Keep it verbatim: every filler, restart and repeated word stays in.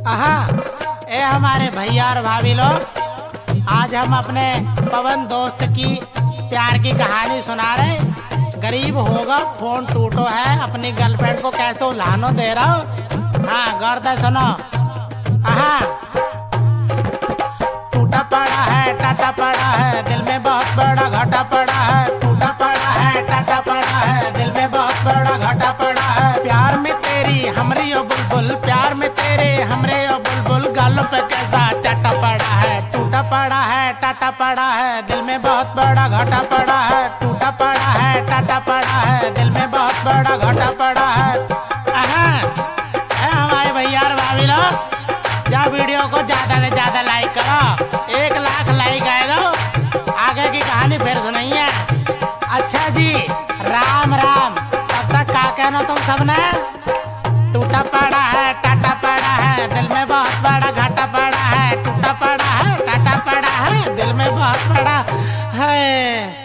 आहा, ए हमारे भैया और भाभी लोग, आज हम अपने पवन दोस्त की प्यार की कहानी सुना रहे। गरीब होगा, फोन टूटो है, अपनी गर्लफ्रेंड को कैसे उल्हानो दे रहा हो। हाँ, गौर से सुनो। आहा, टूटा पड़ा है, टाटा पड़ा है, दिल में बहुत बड़ा घाटा पड़ा है। टूटा पड़ा है, टाटा पड़ा है, दिल में बहुत बड़ा घाटा पड़ा है। प्यार में तेरी हमरी ओ बुलबुल, प्यार में तेरे हमरे ओ बुलबुल, गालों पे कैसा चाटा पड़ा है। टूटा पड़ा है, टाटा पड़ा है, दिल में बहुत बड़ा घाटा पड़ा है। टूटा पड़ा है, टाटा पड़ा है, दिल में बहुत बड़ा घाटा पड़ा है। आहा, ए हमारे भैया और भाभी लोग, जा वीडियो को ज्यादा से ज्यादा लाइक करो। एक लाख लाइक आएगा, आगे की कहानी फिर सुनाइए। अच्छा जी, राम राम। तब तक क्या कहना तुम सबने। टूटा पड़ा है, टाटा पड़ा है, दिल में बहुत बड़ा घाटा पड़ा है। टूटा पड़ा है, टाटा पड़ा है, दिल में बहुत बड़ा है।